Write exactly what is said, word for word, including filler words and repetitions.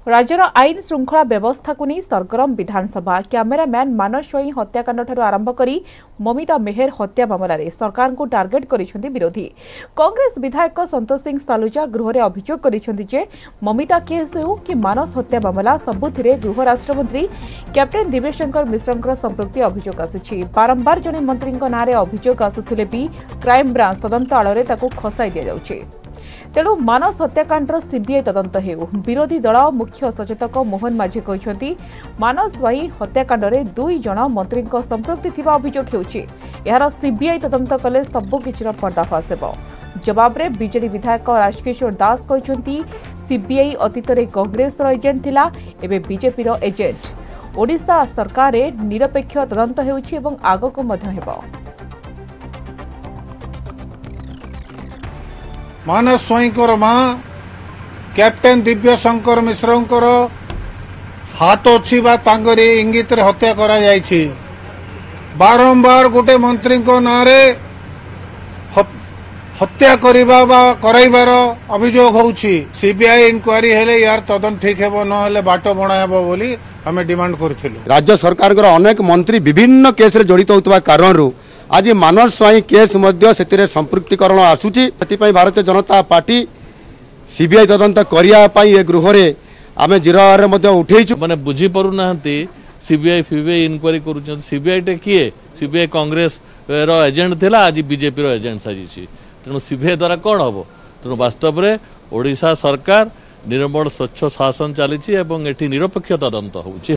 राज्यर आईन श्रृंखला व्यवस्था को नहीं सरगरम विधानसभा कैमेरामैन मानस स्वाई हत्याकांड ठारू आरंभ करी ममिता मेहर हत्या मामलें सरकार को टार्गेट करिसेंती विरोधी। कांग्रेस विधायक संतोष सिंह सालुजा गृह में अभियोग करिसेंती जे ममिता केस हो कि मानस हत्या मामला सबुथिरे गृह राष्ट्रमंत्री कैप्टेन दिव्यशंकर मिश्रंकर संपृक्ति अभियोग आसी। बारंबार जने मंत्री नाँ में अभियोग आसुथिले भी क्राइम ब्रांच तदंत आड़े खसाई दि जाउछि। तेणु मानस हत्याकांडर सीबीआई तदंत हेउ। विरोधी दल मुख्य सचेतक मोहन माझी कहते मानस स्वाई हत्याकांड में दुई जन मंत्री संपृक्ति थिबा अभियोग हेउछि। यार सीबीआई तदंत कले सबकिछिर पर्दाफाश हेबो। जवाब में बीजेडी विधायक राजकिशोर दास कहते सीबीआई अतीत में कांग्रेस एजेंट थिला, एबे बीजेपी एजेंट। ओडिशा सरकार निरपेक्ष तदंत हेउछि एवं आगको मध्य हेबो। मानस स्वाईंकर मां कैप्टेन दिव्यशंकर मिश्रंकर हाथ अच्छी तांगरी इंगित रे हत्या करा जायछि। बारंबार गोटे मंत्री को नारे हत्या करिबा बा कराइबार अभियोग होउछि। सीबीआई इंक्वायरी हेले यार तदन ठीक हेबो न हेले बाटो बणा हेबो बोली हमें डिमांड करथिलु। राज्य सरकार को अनेक मंत्री विभिन्न केस रे जड़ित होतबा कारणरू आज मानस स्वाई केस मध्य से संपृक्तिकरण आसूची। भारतीय जनता पार्टी सीबीआई तदंत करने गृह में आम जिरार उठेचु। माने बुझी पारु नाहंती सीबीआई फीबीआई इनक्वारी करूछन। सीबीआई टे किए? सीबीआई कांग्रेस रो एजेंट थिला, आज बीजेपी रो एजेंट साजिछि। तेणु सीबीआई द्वारा कौन हम? तेणु वास्तव में ओडिशा सरकार निर्मल स्वच्छ शासन चली एवं एटी निरपेक्ष तदंत होउछि।